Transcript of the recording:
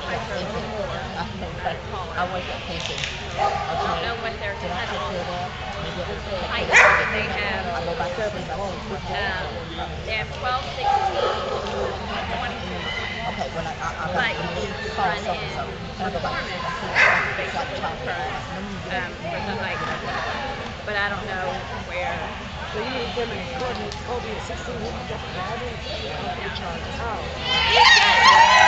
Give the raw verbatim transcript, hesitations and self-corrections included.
I drove before. Okay. Taller. I was at Casey. I don't Okay. know what their Did I cut have to off fill that? Maybe it was height is that they have. I go back to sleep. I won't sleep. Um, they have twelve, sixteen, twenty sixteen. Okay, when I, I, I But got you the run call so in and so. And I go back to performance sleep. basically for, um, for the height. But I don't know where. So you need them in Kobe at sixteen, you got the driving? Oh.